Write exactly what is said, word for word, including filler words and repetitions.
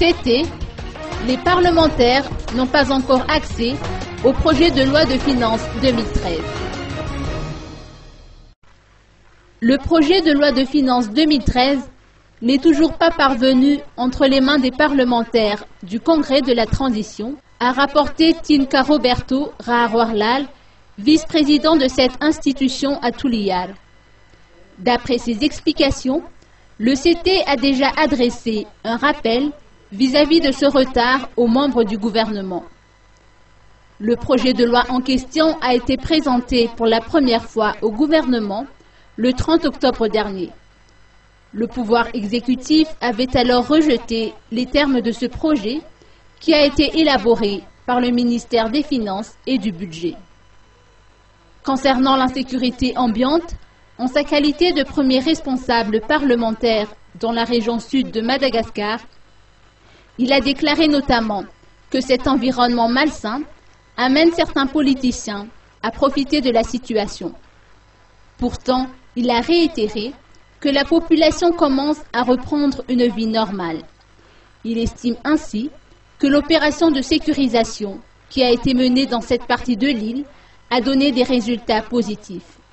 été, les parlementaires n'ont pas encore accès au projet de loi de finances deux mille treize. Le projet de loi de finances deux mille treize n'est toujours pas parvenu entre les mains des parlementaires du Congrès de la Transition, a rapporté Tinka Roberto Raharwarlal, vice-président de cette institution à Touliyar. D'après ses explications, le C T a déjà adressé un rappel vis-à-vis de ce retard aux membres du gouvernement. Le projet de loi en question a été présenté pour la première fois au gouvernement le trente octobre dernier. Le pouvoir exécutif avait alors rejeté les termes de ce projet qui a été élaboré par le ministère des Finances et du Budget. Concernant l'insécurité ambiante, en sa qualité de premier responsable parlementaire dans la région sud de Madagascar, il a déclaré notamment que cet environnement malsain amène certains politiciens à profiter de la situation. Pourtant, il a réitéré que la population commence à reprendre une vie normale. Il estime ainsi que l'opération de sécurisation qui a été menée dans cette partie de l'île a donné des résultats positifs.